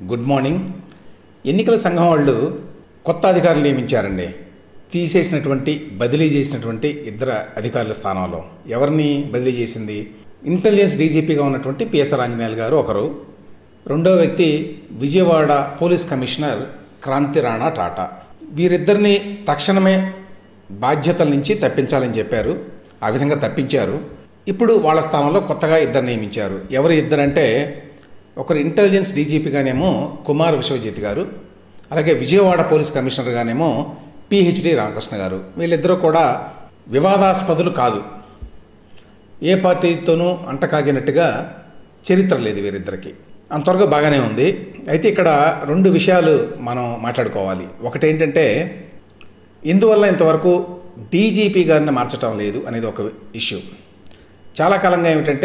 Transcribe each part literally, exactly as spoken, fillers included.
Good morning. ఎన్నికల సంఘం వాళ్ళు కొత్త అధికారులు నియమించారండి. తీసేసినటువంటి బదిలీ చేసినటువంటి ఇద్దరు అధికారుల స్థానంలో ఎవరిని బదిలీ చేసింది? ఇంటెలిజెన్స్ డీజీపీగా ఉన్నటువంటి పిఎస్ఆర్ ఆంజనేయులు గారు ఒకరు, రెండో వ్యక్తి విజయవాడ పోలీస్ కమిషనర్ క్రాంతి రాణా టాటా. వీరిద్దరిని తక్షణమే బాధ్యతల నుంచి తప్పించాలని చెప్పారు. ఆ విధంగా తప్పించారు. ఇప్పుడు వాళ్ళ స్థానంలో కొత్తగా ఇద్దరు నియమించారు. ఎవరు ఇద్దరంటే, ఒకరు ఇంటెలిజెన్స్ డీజీపీగానేమో కుమార్ విశ్వజిత్ గారు, అలాగే విజయవాడ పోలీస్ కమిషనర్గానేమో పిహెచ్డి రామకృష్ణ గారు. వీళ్ళిద్దరూ కూడా వివాదాస్పదులు కాదు, ఏ పార్టీతోనూ అంటకాగినట్టుగా చరిత్ర లేదు వీరిద్దరికి. అంతవరకు బాగానే ఉంది. అయితే ఇక్కడ రెండు విషయాలు మనం మాట్లాడుకోవాలి. ఒకటేంటంటే, ఇందువల్ల ఇంతవరకు డీజీపీ గారిని మార్చడం లేదు అనేది ఒక ఇష్యూ. చాలా కాలంగా ఏమిటంటే,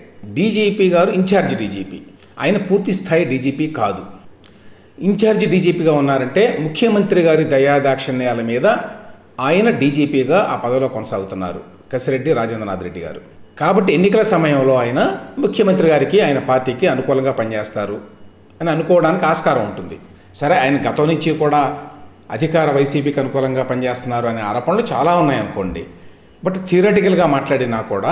డీజీపీ గారు ఇన్ఛార్జ్ డీజీపీ, ఆయన పూర్తి స్థాయి డీజీపీ కాదు. ఇన్ఛార్జ్ డీజీపీగా ఉన్నారంటే ముఖ్యమంత్రి గారి దయాదాక్షిణ్యాల మీద ఆయన డీజీపీగా ఆ పదవిలో కొనసాగుతున్నారు, కసిరెడ్డి రాజేంద్రనాథ్ రెడ్డి గారు. కాబట్టి ఎన్నికల సమయంలో ఆయన ముఖ్యమంత్రి గారికి ఆయన పార్టీకి అనుకూలంగా పనిచేస్తారు అని అనుకోవడానికి ఆస్కారం ఉంటుంది. సరే, ఆయన గతం నుంచి కూడా అధికార వైసీపీకి అనుకూలంగా పనిచేస్తున్నారు అనే ఆరోపణలు చాలా ఉన్నాయనుకోండి. బట్ థియరటికల్గా మాట్లాడినా కూడా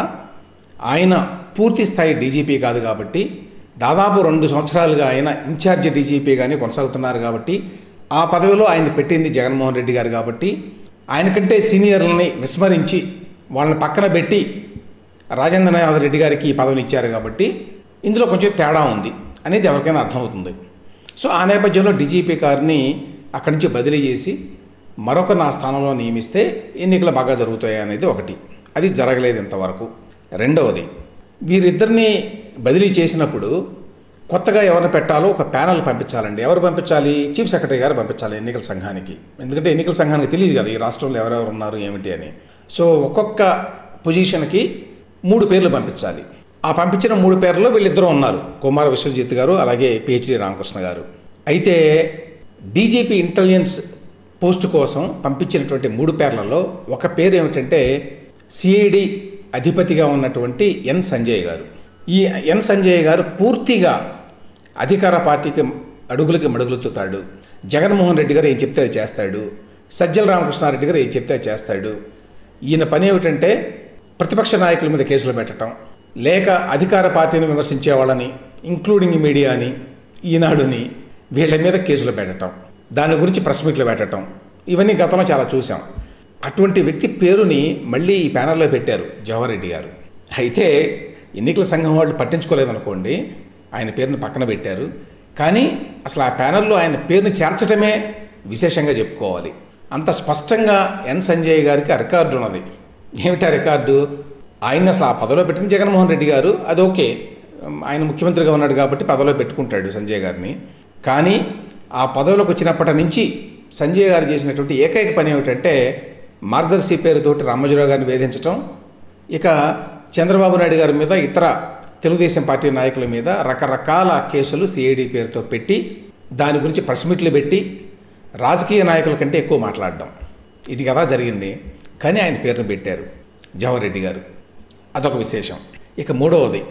ఆయన పూర్తి స్థాయి డీజీపీ కాదు కాబట్టి, దాదాపు రెండు సంవత్సరాలుగా ఆయన ఇన్ఛార్జ్ డీజీపీగానే కొనసాగుతున్నారు కాబట్టి, ఆ పదవిలో ఆయన పెట్టింది జగన్మోహన్ రెడ్డి గారు కాబట్టి, ఆయనకంటే సీనియర్లని విస్మరించి వాళ్ళని పక్కన పెట్టి రాజేంద్రనాథ్ రెడ్డి గారికి ఈ పదవిని ఇచ్చారు కాబట్టి ఇందులో కొంచెం తేడా ఉంది అనేది ఎవరికైనా అర్థమవుతుంది. సో ఆ నేపథ్యంలో డీజీపీ గారిని అక్కడి నుంచి బదిలీ చేసి మరొక నా స్థానంలో నియమిస్తే ఎన్నికలు బాగా జరుగుతాయి అనేది ఒకటి. అది జరగలేదు ఇంతవరకు. రెండవది, వీరిద్దరిని బదిలీ చేసినప్పుడు కొత్తగా ఎవరిని పెట్టాలో ఒక ప్యానల్ పంపించాలండి. ఎవరు పంపించాలి? చీఫ్ సెక్రటరీ గారు పంపించాలి ఎన్నికల సంఘానికి. ఎందుకంటే ఎన్నికల సంఘానికి తెలియదు కదా ఈ రాష్ట్రంలో ఎవరెవరు ఉన్నారు ఏమిటి అని. సో ఒక్కొక్క పొజిషన్కి మూడు పేర్లు పంపించాలి. ఆ పంపించిన మూడు పేర్లలో వీళ్ళిద్దరూ ఉన్నారు, కుమార్ విశ్వజిత్ గారు అలాగే పిహెచ్డి రామకృష్ణ గారు. అయితే డీజీపీ ఇంటెలిజెన్స్ పోస్టు కోసం పంపించినటువంటి మూడు పేర్లలో ఒక పేరు ఏమిటంటే, సిఐడి అధిపతిగా ఉన్నటువంటి ఎన్ సంజయ్ గారు. ఈ ఎన్ సంజయ్ గారు పూర్తిగా అధికార పార్టీకి అడుగులకి మడుగులుతాడు. జగన్మోహన్ రెడ్డి గారు ఏం చెప్తే అది చేస్తాడు, సజ్జల రామకృష్ణారెడ్డి గారు ఏం చెప్తే అది చేస్తాడు. ఈయన పని ఏమిటంటే, ప్రతిపక్ష నాయకుల మీద కేసులు పెట్టడం, లేక అధికార పార్టీని విమర్శించే వాళ్ళని, ఇంక్లూడింగ్ మీడియాని, ఈనాడుని, వీళ్ళ మీద కేసులు పెట్టడం, దాని గురించి ప్రెస్ మీట్లు పెట్టడం, ఇవన్నీ గతంలో చాలా చూసాం. అటువంటి వ్యక్తి పేరుని మళ్ళీ ఈ ప్యానల్లో పెట్టారు జవహర్ రెడ్డి గారు. అయితే ఎన్నికల సంఘం వాళ్ళు పట్టించుకోలేదనుకోండి, ఆయన పేరుని పక్కన పెట్టారు. కానీ అసలు ఆ ప్యానల్లో ఆయన పేరుని చేర్చడమే విశేషంగా చెప్పుకోవాలి. అంత స్పష్టంగా ఎన్ సంజయ్ గారికి ఆ రికార్డు ఉన్నది. ఏమిటా రికార్డు? ఆయన అసలు ఆ పదవిలో పెట్టింది జగన్మోహన్ రెడ్డి గారు, అది ఓకే, ఆయన ముఖ్యమంత్రిగా ఉన్నాడు కాబట్టి పదవిలో పెట్టుకుంటాడు సంజయ్ గారిని. కానీ ఆ పదవిలోకి వచ్చినప్పటి నుంచి సంజయ్ గారు చేసినటువంటి ఏకైక పని ఏమిటంటే, మార్గదర్శి పేరుతోటి రామోజీరావు గారిని వేధించడం, ఇక చంద్రబాబు నాయుడు గారి మీద, ఇతర తెలుగుదేశం పార్టీ నాయకుల మీద రకరకాల కేసులు సిఐడి పేరుతో పెట్టి దాని గురించి ప్రెస్ మీట్లు పెట్టి రాజకీయ నాయకుల కంటే ఎక్కువ మాట్లాడడం, ఇది కదా జరిగింది. కానీ ఆయన పేరును పెట్టారు జవహర్ రెడ్డి గారు, అదొక విశేషం. ఇక మూడవది,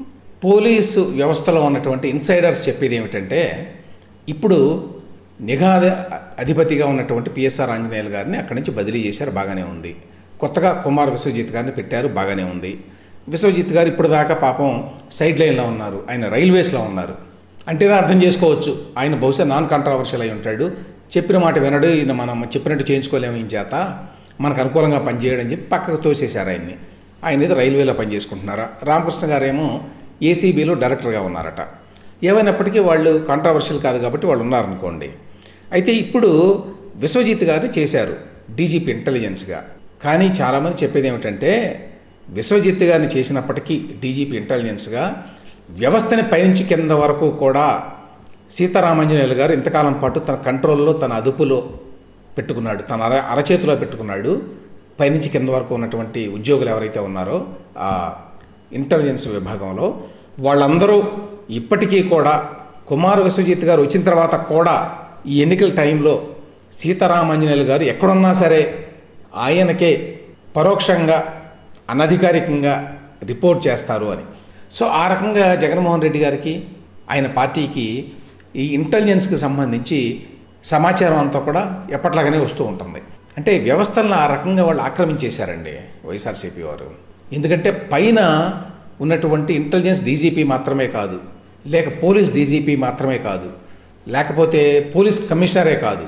పోలీసు వ్యవస్థలో ఉన్నటువంటి ఇన్సైడర్స్ చెప్పేది ఏమిటంటే, ఇప్పుడు నిఘా అధిపతిగా ఉన్నటువంటి పిఎస్ఆర్ ఆంజనేయులు గారిని అక్కడి నుంచి బదిలీ చేశారు, బాగానే ఉంది. కొత్తగా కుమార్ విశ్వజిత్ గారిని పెట్టారు, బాగానే ఉంది. విశ్వజిత్ గారు ఇప్పుడు దాకా పాపం సైడ్ లైన్లో ఉన్నారు, ఆయన రైల్వేస్లో ఉన్నారు. అంటేనే అర్థం చేసుకోవచ్చు, ఆయన బహుశా నాన్ కాంట్రావర్షియల్ అయి ఉంటాడు, చెప్పిన మాట వినడు, ఈయన మనం చెప్పినట్టు చేయించుకోలేము ఈ చేత, మనకు అనుకూలంగా పనిచేయడం అని చెప్పి పక్కకు తోసేశారు ఆయన్ని. ఆయన ఏదో రైల్వేలో పనిచేసుకుంటున్నారా. రామకృష్ణ గారేమో ఏసీబీలో డైరెక్టర్గా ఉన్నారట. ఏమైనప్పటికీ వాళ్ళు కాంట్రావర్షియల్ కాదు కాబట్టి వాళ్ళు ఉన్నారనుకోండి. అయితే ఇప్పుడు విశ్వజిత్ గారిని చేశారు డీజీపీ ఇంటెలిజెన్స్గా. కానీ చాలామంది చెప్పేది ఏమిటంటే, విశ్వజిత్ గారిని చేసినప్పటికీ డీజీపీ ఇంటెలిజెన్స్గా వ్యవస్థని పైనుంచి కింద వరకు కూడా సీతారామాంజనేయులు గారు ఇంతకాలం పాటు తన కంట్రోల్లో, తన అదుపులో పెట్టుకున్నాడు, తన అర అరచేతిలో పెట్టుకున్నాడు. పైనుంచి కింద వరకు ఉన్నటువంటి ఉద్యోగులు ఎవరైతే ఉన్నారో ఆ ఇంటెలిజెన్స్ విభాగంలో వాళ్ళందరూ ఇప్పటికీ కూడా కుమార్ విశ్వజిత్ గారు వచ్చిన తర్వాత కూడా ఈ ఎన్నికల టైంలో సీతారామాంజనేయులు గారు ఎక్కడున్నా సరే ఆయనకే పరోక్షంగా, అనధికారికంగా రిపోర్ట్ చేస్తారు అని. సో ఆ రకంగా జగన్మోహన్ రెడ్డి గారికి, ఆయన పార్టీకి ఈ ఇంటెలిజెన్స్కి సంబంధించి సమాచారం అంతా కూడా ఎప్పట్లాగానే వస్తూ ఉంటుంది. అంటే వ్యవస్థలను ఆ రకంగా వాళ్ళు ఆక్రమించేశారండి వైఎస్ఆర్సీపీ వారు. ఎందుకంటే పైన ఉన్నటువంటి ఇంటెలిజెన్స్ డీజీపీ మాత్రమే కాదు, లేక పోలీస్ డీజీపీ మాత్రమే కాదు, లేకపోతే పోలీస్ కమిషనరే కాదు,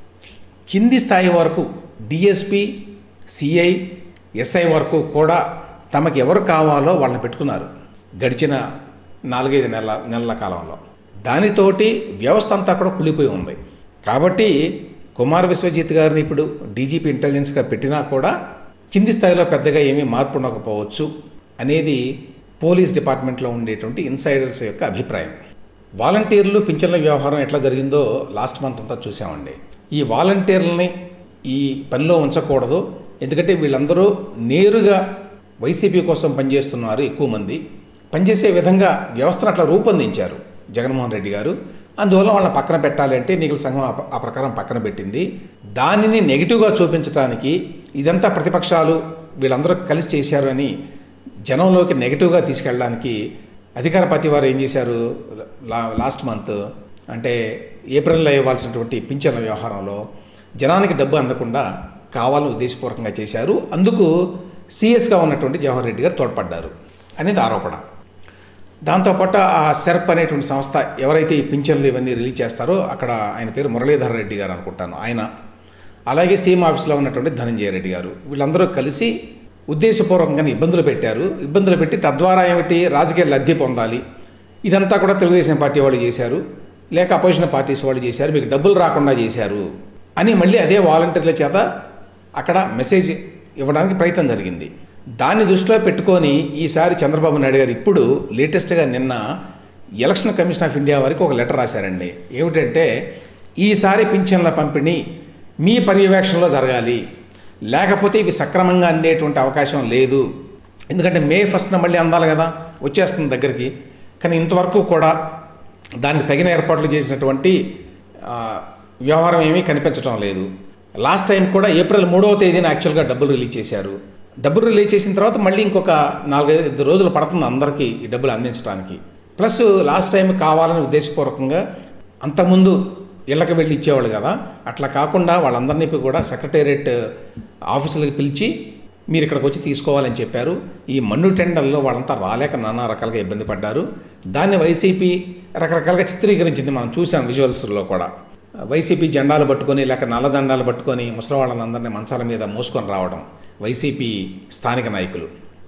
కింది స్థాయి వరకు డిఎస్పీ, సిఐ, ఎస్ఐ వరకు కూడా తమకు ఎవరు కావాలో వాళ్ళని పెట్టుకున్నారు గడిచిన నాలుగైదు నెలల నెలల కాలంలో. దానితోటి వ్యవస్థ అంతా కూడా కుళ్ళిపోయి ఉంది. కాబట్టి కుమార్ విశ్వజిత్ గారిని ఇప్పుడు డీజీపీ ఇంటెలిజెన్స్గా పెట్టినా కూడా కింది స్థాయిలో పెద్దగా ఏమీ మార్పు ఉండకపోవచ్చు అనేది పోలీస్ డిపార్ట్మెంట్లో ఉండేటువంటి ఇన్సైడర్స్ యొక్క అభిప్రాయం. వాలంటీర్లు పింఛన్ల వ్యవహారం ఎట్లా జరిగిందో లాస్ట్ మంత్ అంతా చూసామండి. ఈ వాలంటీర్లని ఈ పనిలో ఉంచకూడదు, ఎందుకంటే వీళ్ళందరూ నేరుగా వైసీపీ కోసం పనిచేస్తున్నారు. ఎక్కువ మంది పనిచేసే విధంగా వ్యవస్థను అట్లా రూపొందించారు జగన్మోహన్ రెడ్డి గారు. అందువల్ల వాళ్ళని పక్కన పెట్టాలి అంటే ఎన్నికల సంఘం ఆ ప్రకారం పక్కన పెట్టింది. దానిని నెగిటివ్గా చూపించడానికి ఇదంతా ప్రతిపక్షాలు వీళ్ళందరూ కలిసి చేశారు అని జనంలోకి నెగిటివ్గా తీసుకెళ్ళడానికి అధికార పార్టీ వారు ఏం చేశారు, లా లాస్ట్ మంత్ అంటే ఏప్రిల్లో ఇవ్వాల్సినటువంటి పింఛన్ల వ్యవహారంలో జనానికి డబ్బు అందకుండా కావాలని ఉద్దేశపూర్వకంగా చేశారు. అందుకు సీఎస్గా ఉన్నటువంటి జవహర్ రెడ్డి గారు తోడ్పడ్డారు అనేది ఆరోపణ. దాంతోపాటు ఆ సెర్ప్ అనేటువంటి సంస్థ ఎవరైతే ఈ పింఛన్లు ఇవన్నీ రిలీజ్ చేస్తారో అక్కడ ఆయన పేరు మురళీధర్ రెడ్డి గారు అనుకుంటాను ఆయన, అలాగే సీఎం ఆఫీస్లో ఉన్నటువంటి ధనంజయ రెడ్డి గారు, వీళ్ళందరూ కలిసి ఉద్దేశపూర్వకంగానే ఇబ్బందులు పెట్టారు. ఇబ్బందులు పెట్టి తద్వారా ఏమిటి రాజకీయ లబ్ధి పొందాలి. ఇదంతా కూడా తెలుగుదేశం పార్టీ వాళ్ళు చేశారు, లేక అపోజిషన్ పార్టీస్ వాళ్ళు చేశారు, మీకు డబ్బులు రాకుండా చేశారు అని మళ్ళీ అదే వాలంటీర్ల చేత అక్కడ మెసేజ్ ఇవ్వడానికి ప్రయత్నం జరిగింది. దాన్ని దృష్టిలో పెట్టుకొని ఈసారి చంద్రబాబు నాయుడు గారు ఇప్పుడు లేటెస్ట్గా నిన్న ఎలక్షన్ కమిషన్ ఆఫ్ ఇండియా వారికి ఒక లెటర్ రాశారండి. ఏమిటంటే ఈసారి పింఛన్ల పంపిణీ మీ పర్యవేక్షణలో జరగాలి, లేకపోతే ఇవి సక్రమంగా అందేటువంటి అవకాశం లేదు. ఎందుకంటే మే ఫస్ట్న మళ్ళీ అందాలి కదా, వచ్చేస్తుంది దగ్గరికి. కానీ ఇంతవరకు కూడా దానికి తగిన ఏర్పాట్లు చేసినటువంటి వ్యవహారం ఏమీ కనిపించడం లేదు. లాస్ట్ టైం కూడా ఏప్రిల్ మూడవ తేదీన యాక్చువల్గా డబ్బులు రిలీజ్ చేశారు. డబ్బులు రిలీజ్ చేసిన తర్వాత మళ్ళీ ఇంకొక నాలుగైదు రోజులు పడుతుంది అందరికీ ఈ డబ్బులు అందించడానికి. ప్లస్ లాస్ట్ టైం కావాలని ఉద్దేశపూర్వకంగా అంతకుముందు ఇళ్ళకి వెళ్ళి ఇచ్చేవాళ్ళు కదా, అట్లా కాకుండా వాళ్ళందరినీ కూడా సెక్రటేరియట్ ఆఫీసులకు పిలిచి మీరు ఇక్కడికి వచ్చి తీసుకోవాలని చెప్పారు. ఈ మన్ను టెండర్లో వాళ్ళంతా రాలేక నానా రకాలుగా ఇబ్బంది పడ్డారు. దాన్ని వైసీపీ రకరకాలుగా చిత్రీకరించింది, మనం చూసాం విజువల్స్లో కూడా. వైసీపీ జెండాలు పట్టుకొని లేక నల్ల జెండాలు పట్టుకొని ముసలి వాళ్ళందరినీ మంచాల మీద మోసుకొని రావడం వైసీపీ స్థానిక నాయకులు.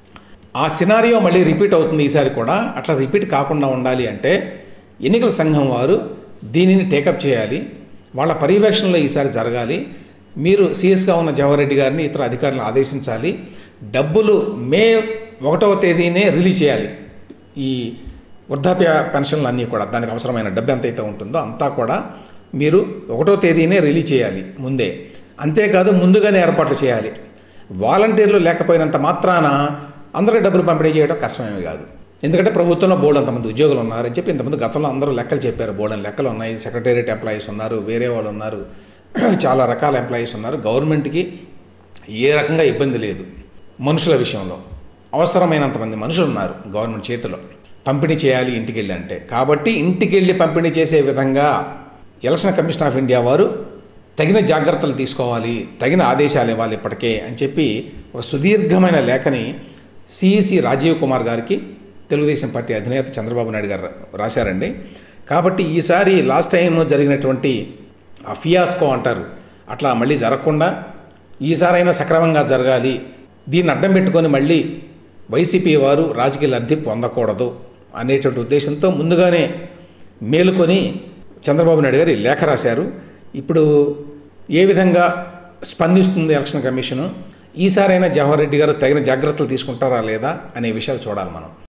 ఆ సినారియో మళ్ళీ రిపీట్ అవుతుంది ఈసారి కూడా. అట్లా రిపీట్ కాకుండా ఉండాలి అంటే ఎన్నికల సంఘం వారు దీనిని టేకప్ చేయాలి, వాళ్ళ పర్యవేక్షణలో ఈసారి జరగాలి. మీరు సీఎస్గా ఉన్న జవహర్ రెడ్డి గారిని ఇతర అధికారులను ఆదేశించాలి. డబ్బులు మే ఒకటవ తేదీనే రిలీజ్ చేయాలి. ఈ వృద్ధాప్య పెన్షన్లు అన్నీ కూడా దానికి అవసరమైన డబ్బు ఎంతైతే ఉంటుందో అంతా కూడా మీరు ఒకటో తేదీనే రిలీజ్ చేయాలి ముందే. అంతేకాదు ముందుగానే ఏర్పాట్లు చేయాలి. వాలంటీర్లు లేకపోయినంత మాత్రాన అందరికీ డబ్బులు పంపిణీ చేయడం కష్టమేమి కాదు. ఎందుకంటే ప్రభుత్వంలో బోర్డు అంతమంది ఉద్యోగులు ఉన్నారని చెప్పి ఇంతమంది గతంలో అందరూ లెక్కలు చెప్పారు. బోర్డు అని లెక్కలు ఉన్నాయి, సెక్రటేరియట్ ఎంప్లాయీస్ ఉన్నారు, వేరే వాళ్ళు ఉన్నారు, చాలా రకాల ఎంప్లాయీస్ ఉన్నారు. గవర్నమెంట్కి ఏ రకంగా ఇబ్బంది లేదు మనుషుల విషయంలో. అవసరమైనంతమంది మనుషులు ఉన్నారు గవర్నమెంట్ చేతిలో పంపిణీ చేయాలి ఇంటికి వెళ్ళి అంటే. కాబట్టి ఇంటికి వెళ్ళి పంపిణీ చేసే విధంగా ఎలక్షన్ కమిషన్ ఆఫ్ ఇండియా వారు తగిన జాగ్రత్తలు తీసుకోవాలి, తగిన ఆదేశాలు ఇవ్వాలి ఇప్పటికే అని చెప్పి ఒక సుదీర్ఘమైన లేఖని సిఈసి రాజీవ్ కుమార్ గారికి తెలుగుదేశం పార్టీ అధినేత చంద్రబాబు నాయుడు గారు రాశారండి. కాబట్టి ఈసారి లాస్ట్ టైంలో జరిగినటువంటి ఆ ఫియాస్కో అంటారు అట్లా మళ్ళీ జరగకుండా ఈసారైనా సక్రమంగా జరగాలి. దీన్ని అడ్డం పెట్టుకొని మళ్ళీ వైసీపీ వారు రాజకీయ లబ్ధి పొందకూడదు అనేటువంటి ఉద్దేశంతో ముందుగానే మేలుకొని చంద్రబాబు నాయుడు గారు లేఖ రాశారు. ఇప్పుడు ఏ విధంగా స్పందిస్తుంది ఎలక్షన్ కమిషను, ఈసారైనా జవహర్ రెడ్డి గారు తగిన జాగ్రత్తలు తీసుకుంటారా లేదా అనే విషయాలు చూడాలి మనం.